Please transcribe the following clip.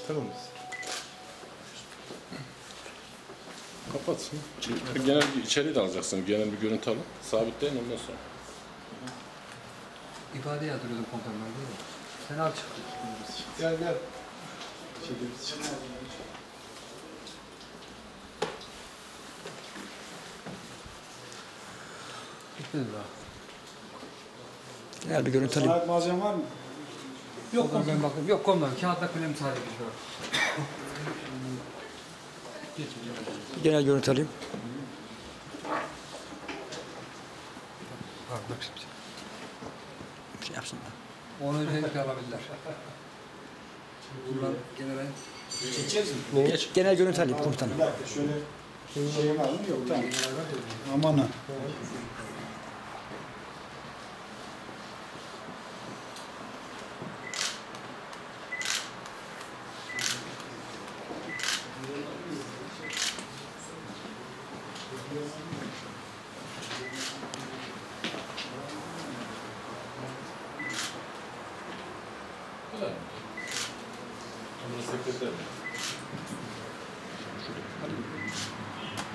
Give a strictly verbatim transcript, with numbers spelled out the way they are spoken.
Tamamız. Kapatsın. Genel bir içeriği de alacaksın. Genel bir görüntü alın. Sabitleyin ondan sonra. İfade yatırıyordum komutanım değil mi? Sen al çık. Gel gel. Şeyimiz çık. Gitmedi daha. Genel bir görüntü alayım. Sanayi malzeme var mı? Yok komutanım ben baktım. Yok komutanım kağıtla kalem sadece bir şey var. Genel görüntü alayım. Bak bak şimdi. Bir şey yapsınlar. Onu özellikle alabilirler. Bunlar general Çekeceğiz mi? Geç. Genel görüntü alayım komutanım. Bir dakika şöyle şey var mı? Yok tamam. Aman ha. Sekreter.